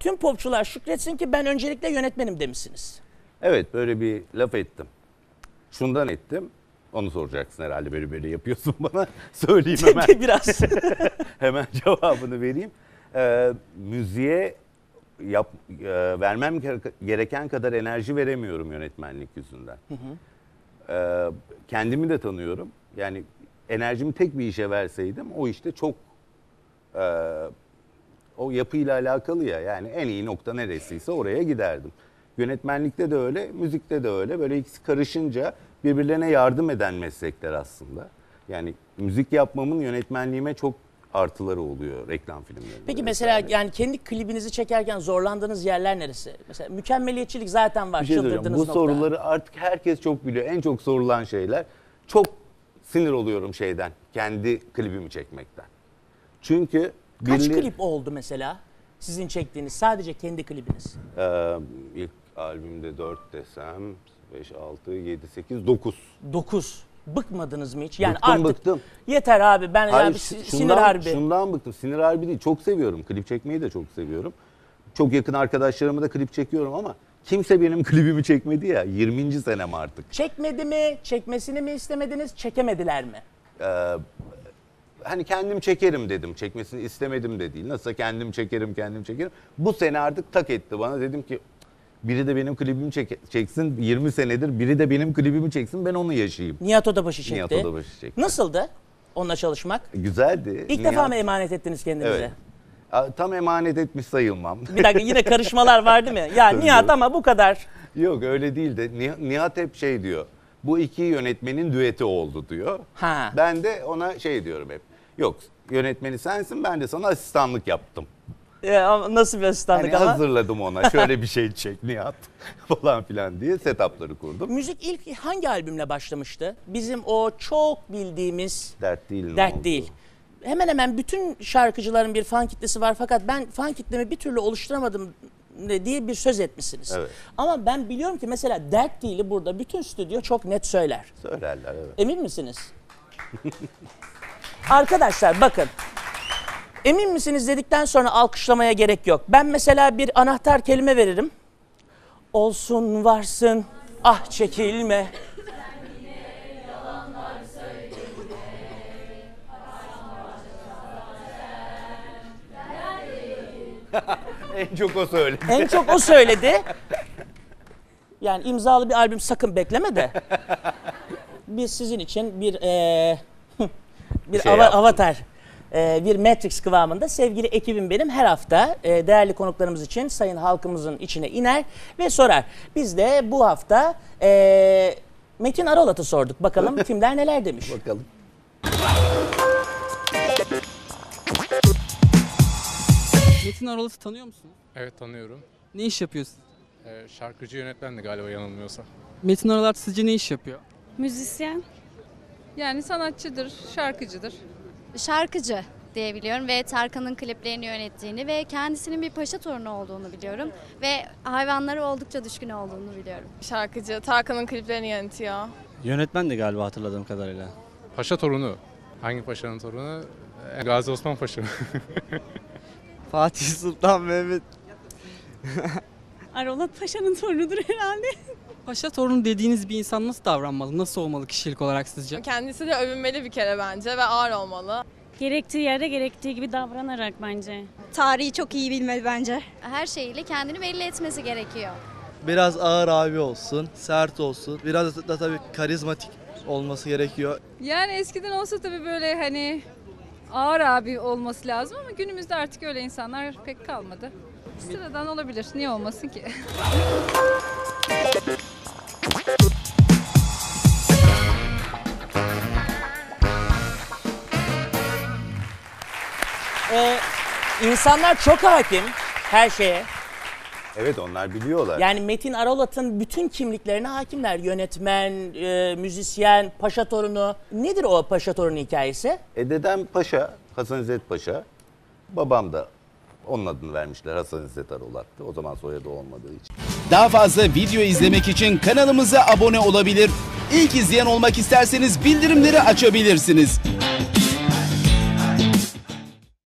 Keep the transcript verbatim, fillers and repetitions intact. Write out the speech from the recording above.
Tüm popçular şükretsin ki ben öncelikle yönetmenim demişsiniz. Evet, böyle bir laf ettim. Şundan ettim. Onu soracaksın herhalde, böyle böyle yapıyorsun bana. Söyleyeyim hemen. Biraz. Hemen cevabını vereyim. Ee, müziğe yap, e, vermem gereken kadar enerji veremiyorum yönetmenlik yüzünden. Hı hı. Ee, kendimi de tanıyorum. Yani enerjimi tek bir işe verseydim o işte çok e, o yapıyla alakalı ya. Yani en iyi nokta neresiyse oraya giderdim. Yönetmenlikte de öyle, müzikte de öyle. Böyle ikisi karışınca birbirlerine yardım eden meslekler aslında. Yani müzik yapmamın yönetmenliğime çok artıları oluyor reklam filmlerinde. Peki mesela yani kendi klibinizi çekerken zorlandığınız yerler neresi? Mesela mükemmeliyetçilik zaten var. Bir şey Çıldırdığınız bu nokta. soruları artık herkes çok biliyor. En çok sorulan şeyler. Çok sinir oluyorum şeyden. Kendi klibimi çekmekten. Çünkü Kaç birli... klip oldu mesela sizin çektiğiniz sadece kendi klibiniz? Ee, ilk albümde dört desem beş, altı, yedi, sekiz, dokuz. dokuz. Bıkmadınız mı hiç? Yani bıktım artık bıktım. yeter abi ben Hayır, yani şundan, sinir harbi. Şundan bıktım. Sinir harbi değil. Çok seviyorum. Klip çekmeyi de çok seviyorum. Çok yakın arkadaşlarımı da klip çekiyorum ama kimse benim klibimi çekmedi ya. yirminci senem artık. Çekmedi mi? Çekmesini mi istemediniz? Çekemediler mi? Ee, hani kendim çekerim dedim. Çekmesini istemedim de değil. Nasılsa kendim çekerim, kendim çekerim. Bu sene artık tak etti bana. Dedim ki biri de benim klibimi çek çeksin. yirmi senedir biri de benim klibimi çeksin. Ben onu yaşayayım. Nihat Odabaşı çekti. Nihat Odabaşı çekti. Nasıldı onunla çalışmak? Güzeldi. İlk Nihat... defa mı emanet ettiniz kendinize? Evet. Tam emanet etmiş sayılmam. Bir dakika yine karışmalar var değil mi? Ya Nihat ama bu kadar. Yok öyle değil de Nihat hep şey diyor. Bu iki yönetmenin düeti oldu diyor. Ha. Ben de ona şey diyorum hep. Yok yönetmeni sensin, ben de sana asistanlık yaptım. Ya, nasıl bir asistanlık hani ama? hazırladım ona şöyle bir şey çek Nihat falan filan diye setupları kurdum. Müzik ilk hangi albümle başlamıştı? Bizim o çok bildiğimiz Dert değil. Dert oldu? değil. Hemen hemen bütün şarkıcıların bir fan kitlesi var fakat ben fan kitlemi bir türlü oluşturamadım diye bir söz etmişsiniz. Evet. Ama ben biliyorum ki mesela Dert değil'i burada bütün stüdyo çok net söyler. Söylerler evet. Emin misiniz? Arkadaşlar bakın. Emin misiniz dedikten sonra alkışlamaya gerek yok. Ben mesela bir anahtar kelime veririm. Olsun varsın, ah çekilme. En çok o söyledi. En çok o söyledi. Yani imzalı bir albüm sakın bekleme de. Biz sizin için bir e, bir şey ava, avatar, e, bir Matrix kıvamında sevgili ekibim benim her hafta e, değerli konuklarımız için sayın halkımızın içine iner ve sorar. Biz de bu hafta e, Metin Aralat'ı sorduk. Bakalım kimler neler demiş. Bakalım. Metin Aralat'ı tanıyor musunuz? Evet tanıyorum. Ne iş yapıyorsun? Ee, şarkıcı yönetmendi galiba yanılmıyorsa. Metin Aralat sizce ne iş yapıyor? Müzisyen. Yani sanatçıdır, şarkıcıdır. Şarkıcı diye biliyorum ve Tarkan'ın kliplerini yönettiğini ve kendisinin bir paşa torunu olduğunu biliyorum. Ve hayvanlara oldukça düşkün olduğunu biliyorum. Şarkıcı, Tarkan'ın kliplerini yönetiyor. Yönetmen de galiba hatırladığım kadarıyla. Paşa torunu. Hangi paşanın torunu? Ee, Gazi Osman Paşa. Fatih Sultan Mehmet. Aralat Paşa'nın torunudur herhalde. Paşa torunu dediğiniz bir insan nasıl davranmalı? Nasıl olmalı kişilik olarak sizce? Kendisi de övünmeli bir kere bence ve ağır olmalı. Gerektiği yerde gerektiği gibi davranarak bence. Tarihi çok iyi bilmeli bence. Her şeyiyle kendini belli etmesi gerekiyor. Biraz ağır abi olsun, sert olsun. Biraz da, da tabii karizmatik olması gerekiyor. Yani eskiden olsa tabii böyle hani ağır abi olması lazım ama günümüzde artık öyle insanlar pek kalmadı. Sıradan olabilir, niye olmasın ki? Ee, insanlar çok hakim her şeye. Evet onlar biliyorlar. Yani Metin Aralat'ın bütün kimliklerine hakimler. Yönetmen, e, müzisyen, paşa torunu. Nedir o paşa torunu hikayesi? E dedem Paşa, Hasan İzzet Paşa. Babam da onun adını vermişler, Hasan İzzet Aralat'tı. O zaman soyadı olmadığı için. Daha fazla video izlemek için kanalımıza abone olabilir. İlk izleyen olmak isterseniz bildirimleri açabilirsiniz.